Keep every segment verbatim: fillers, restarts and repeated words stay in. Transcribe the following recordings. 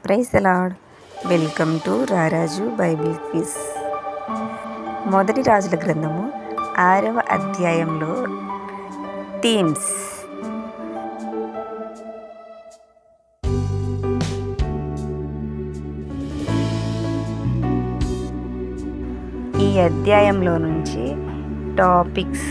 Praise the lord. Welcome to రారాజు Bible quiz. మొదటి రాజుల గ్రంథము ఆరవ అధ్యాయంలో థీమ్స్. ఈ అధ్యాయంలో నుంచి టాపిక్స్.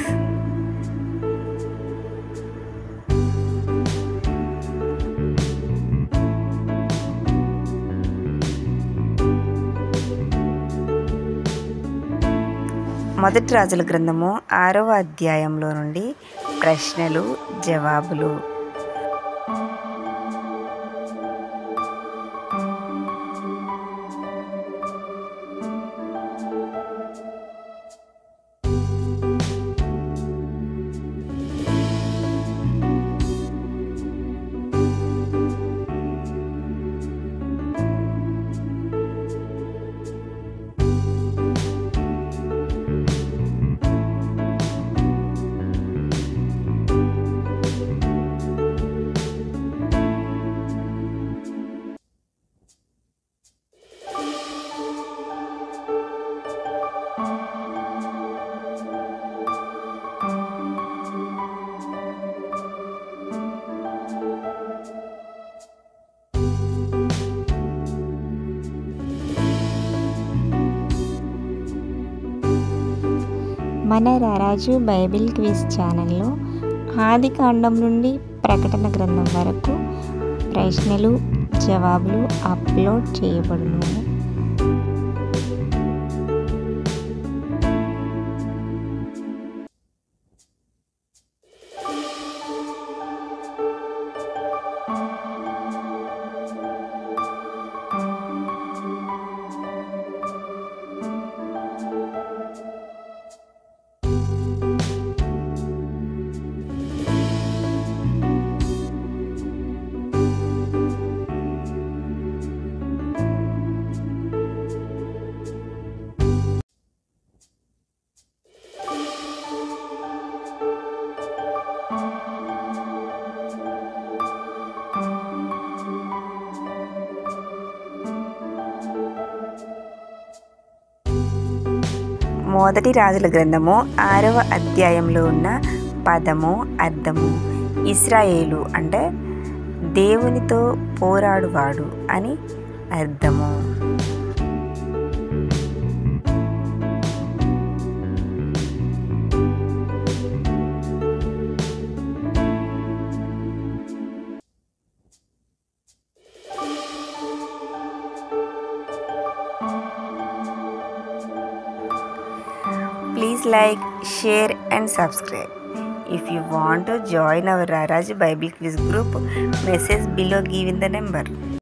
మొదటి రాజుల గ్రంథము ఆరవ అధ్యాయంలో నుండి ప్రశ్నలు జవాబులు. మన రారాజు బైబిల్ క్విజ్ ఛానల్లో ఆది కాండం నుండి ప్రకటన గ్రంథం వరకు ప్రశ్నలు జవాబులు అప్లోడ్ చేయబడును. మొదటి రాజుల గ్రంథము ఆరవ అధ్యాయంలో ఉన్న పదము అర్థము. ఇశ్రాయేలు అంటే దేవునితో పోరాడువాడు అని అర్థము. Please like, share and subscribe. If you want to join our Raraj Bible Quiz group, message below given the number.